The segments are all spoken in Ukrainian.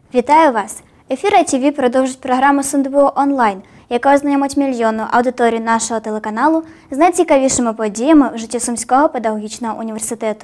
Вітаю вас! Ефір ITV продовжить програму СумДПУ онлайн, яка ознайомить мільйонну аудиторію нашого телеканалу з найцікавішими подіями в житті Сумського педагогічного університету.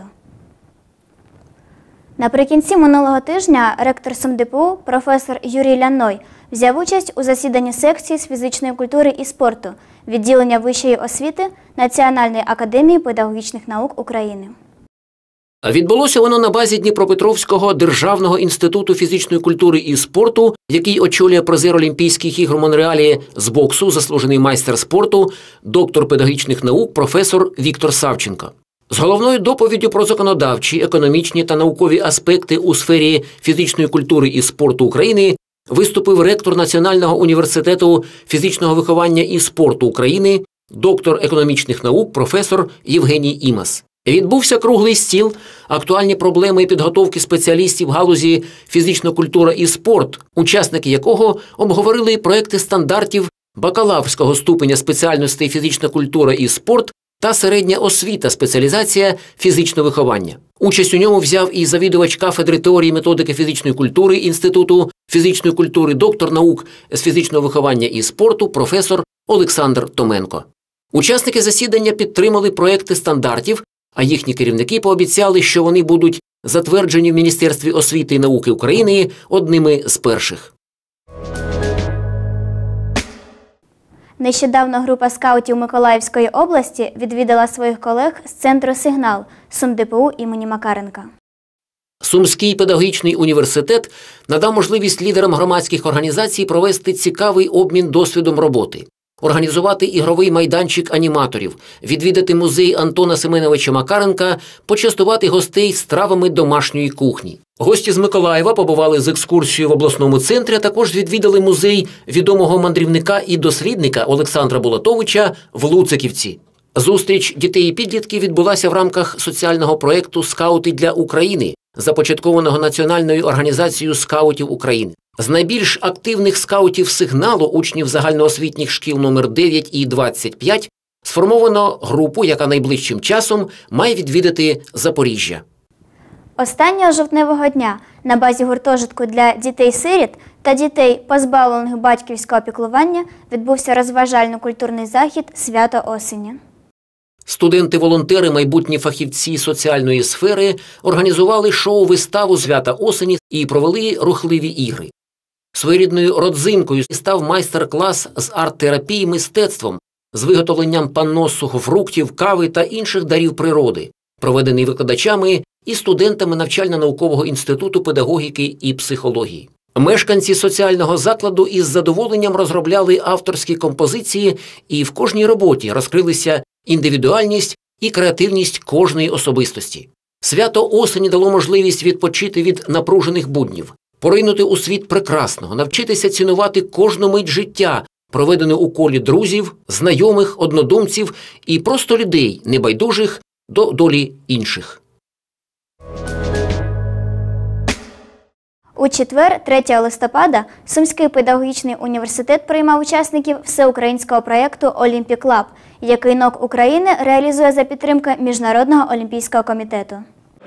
Наприкінці минулого тижня ректор СумДПУ, професор Юрій Ляной, взяв участь у засіданні секції з фізичної культури і спорту відділення вищої освіти Національної академії педагогічних наук України. Відбулося воно на базі Дніпропетровського Державного інституту фізичної культури і спорту, який очолює призер Олімпійських ігор в Монреалі з боксу, заслужений майстер спорту, доктор педагогічних наук, професор Віктор Савченко. З головною доповіддю про законодавчі, економічні та наукові аспекти у сфері фізичної культури і спорту України виступив ректор Національного університету фізичного виховання і спорту України, доктор економічних наук, професор Євгеній Імас. Відбувся круглий стіл «Актуальні проблеми підготовки спеціалістів в галузі фізична культура і спорт», учасники якого обговорили проекти стандартів бакалаврського ступеня спеціальностей фізична культура і спорт та середня освіта спеціалізація фізичне виховання. Участь у ньому взяв і завідувач кафедри теорії і методики фізичної культури Інституту фізичної культури, доктор наук з фізичного виховання і спорту, професор Олександр Томенко. Учасники засідання підтримали проекти стандартів, а їхні керівники пообіцяли, що вони будуть затверджені в Міністерстві освіти і науки України одними з перших. Нещодавно група скаутів Миколаївської області відвідала своїх колег з центру «Сигнал» СумДПУ імені Макаренка. Сумський педагогічний університет надав можливість лідерам громадських організацій провести цікавий обмін досвідом роботи, організувати ігровий майданчик аніматорів, відвідати музей Антона Семеновича Макаренка, почастувати гостей стравами домашньої кухні. Гості з Миколаєва побували з екскурсією в обласному центрі, а також відвідали музей відомого мандрівника і дослідника Олександра Булатовича в Луциківці. Зустріч дітей і підлітків відбулася в рамках соціального проєкту «Скаути для України», започаткованого Національною організацією скаутів України. З найбільш активних скаутів «Сигналу», учнів загальноосвітніх шкіл номер 9 і 25, сформовано групу, яка найближчим часом має відвідати Запоріжжя. Останнього жовтневого дня на базі гуртожитку для дітей-сиріт та дітей, позбавлених батьківського піклування, відбувся розважально-культурний захід «Свято осені». Студенти-волонтери, майбутні фахівці соціальної сфери організували шоу-виставу «Свята осені» і провели рухливі ігри. Своєрідною родзинкою став майстер-клас з арт-терапії мистецтвом, з виготовленням панно з сухофруктів, кави та інших дарів природи, проведений викладачами і студентами навчально-наукового інституту педагогіки і психології. Мешканці соціального закладу із задоволенням розробляли авторські композиції, і в кожній роботі розкрилися індивідуальність і креативність кожної особистості. Свято осені дало можливість відпочити від напружених буднів, поринути у світ прекрасного, навчитися цінувати кожну мить життя, проведену у колі друзів, знайомих, однодумців і просто людей, небайдужих до долі інших. У четвер, 3 листопада, Сумський педагогічний університет приймав учасників всеукраїнського проєкту «Олімпік Клаб», який НОК України реалізує за підтримки Міжнародного олімпійського комітету.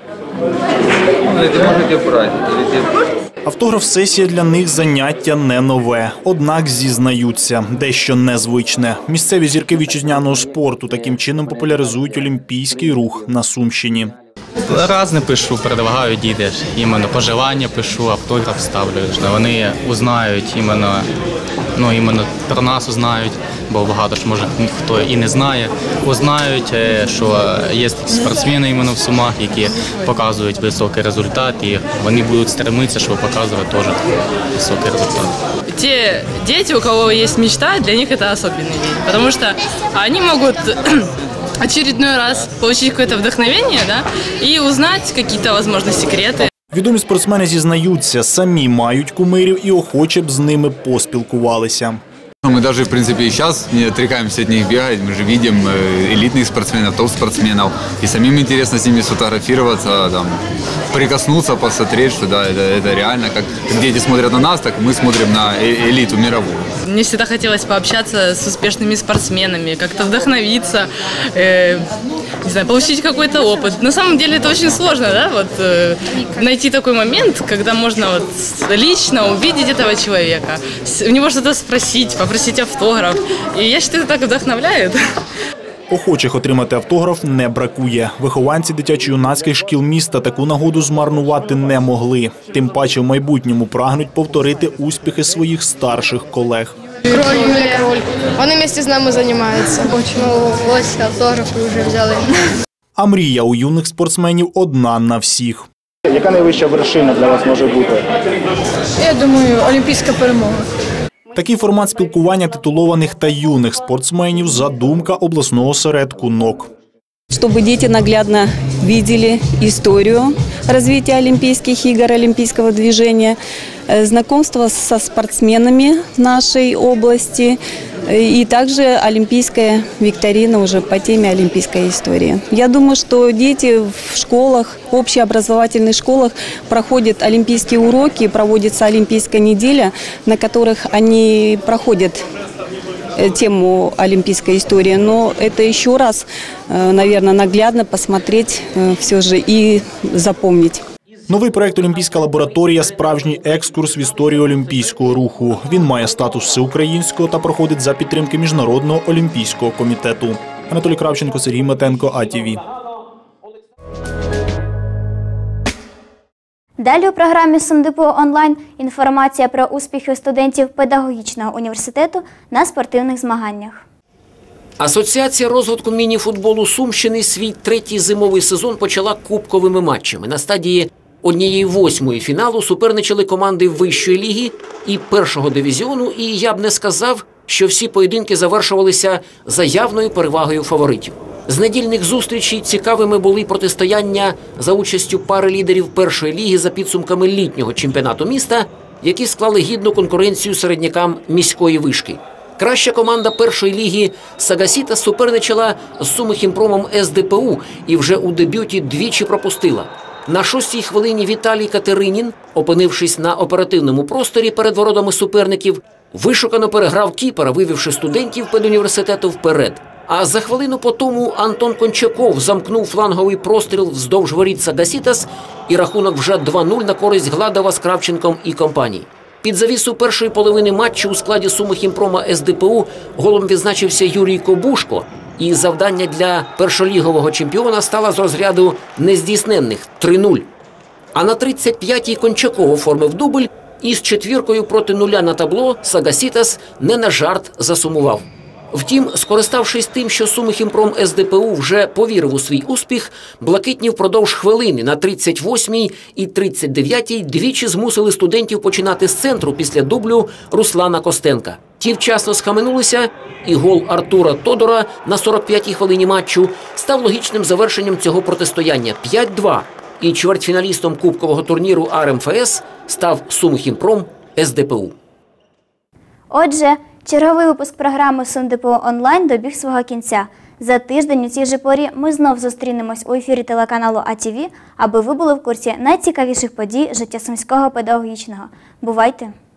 Автограф-сесія для них заняття не нове, однак зізнаються, дещо незвичне. Місцеві зірки вітчизняного спорту таким чином популяризують олімпійський рух на Сумщині. Разне пишу, предлагаю діти, іменно пожелання пишу, автограф ставлю. Вони узнають іменно про нас узнають, бо багато ж може хто і не знає. Узнають, що є спортсмени іменно в Сумах, які показують високий результат, і вони будуть стремитися, щоб показувати теж високий результат. Те дети, у кого есть мечта, для них это особенный день, потому что они могут очередной раз получить какое-то вдохновение, да, и узнать какие-то, возможно, секреты. Відомі спортсмени зізнаються, самі мають кумирів і охоче б з ними поспілкувалися. Мы даже, в принципе, и сейчас не отрекаемся от них бегать. Мы же видим элитных спортсменов, топ-спортсменов. И самим интересно с ними сфотографироваться, там, прикоснуться, посмотреть, что да, это реально, как дети смотрят на нас, так мы смотрим на элиту мировую. Мне всегда хотелось пообщаться с успешными спортсменами, как-то вдохновиться, не знаю, получить какой-то опыт. На самом деле это очень сложно, да, вот найти такой момент, когда можно вот лично увидеть этого человека, у него что-то спросить, попросить автограф. И я считаю, это так вдохновляет. Охочих отримати автограф не бракує. Вихованці дитячо-юнацьких шкіл міста таку нагоду змарнувати не могли. Тим паче в майбутньому прагнуть повторити успіхи своїх старших колег. Кроль, Юлія Кроль. Вони вместе з нами займаються. Ну, ось автографи вже взяли. А мрія у юних спортсменів одна на всіх. Яка найвища вершина для вас може бути? Я думаю, олімпійська перемога. Такий формат спілкування титулованих та юних спортсменів – задумка обласного осередку НОК. Чтобы дети наглядно видели историю развития Олимпийских игр, олимпийского движения, знакомство со спортсменами нашей области и также олимпийская викторина уже по теме олимпийской истории. Я думаю, что дети в школах, общеобразовательных школах проходят олимпийские уроки, проводится олимпийская неделя, на которых они проходят тему олимпийской истории, но это еще раз, наверное, наглядно посмотреть все же и запомнить. Новий проєкт «Олімпійська лабораторія» – справжній екскурс в історію олімпійського руху. Він має статус всеукраїнського та проходить за підтримки Міжнародного олімпійського комітету. Анатолій Кравченко, Сергій Метенко, АТВ. Далі у програмі СумДПУ онлайн інформація про успіхи студентів педагогічного університету на спортивних змаганнях. Асоціація розвитку міні-футболу Сумщини свій третій зимовий сезон почала кубковими матчами. На стадії 1/8 фіналу суперничали команди вищої ліги і першого дивізіону, і я б не сказав, що всі поєдинки завершувалися за явною перевагою фаворитів. З недільних зустрічей цікавими були протистояння за участю пари лідерів першої ліги за підсумками літнього чемпіонату міста, які склали гідну конкуренцію середнякам міської вишки. Краща команда першої ліги «Сагасіта» суперничала з Сумихімпромом СДПУ і вже у дебюті двічі пропустила. На 6-й хвилині Віталій Катеринін, опинившись на оперативному просторі перед воротами суперників, вишукано переграв кіпера, вивівши студентів педуніверситету вперед. А за хвилину по тому Антон Кончаков замкнув фланговий простріл вздовж воріт «Сагасітас» і рахунок вже 2-0 на користь Гладова з Кравченком і компанії. Під завісу першої половини матчу у складі Сумихімпрома СДПУ голом відзначився Юрій Кобушко, і завдання для першолігового чемпіона стало з розряду нездійсненних – 3-0. А на 35-й Кончаков оформив дубль і з четвіркою проти нуля на табло «Сагасітас» не на жарт засумував. Втім, скориставшись тим, що Сумихімпром СДПУ вже повірив у свій успіх, блакитні впродовж хвилини на 38-й і 39-й двічі змусили студентів починати з центру після дублю Руслана Костенка. Ті вчасно схаменулися, і гол Артура Тодора на 45-й хвилині матчу став логічним завершенням цього протистояння – 5-2. І чвертьфіналістом кубкового турніру РМФС став Сумихімпром СДПУ. Отже, черговий випуск програми СумДПУ онлайн добіг свого кінця. За тиждень у цій же порі ми знов зустрінемось у ефірі телеканалу АТВ, аби ви були в курсі найцікавіших подій життя Сумського педагогічного. Бувайте!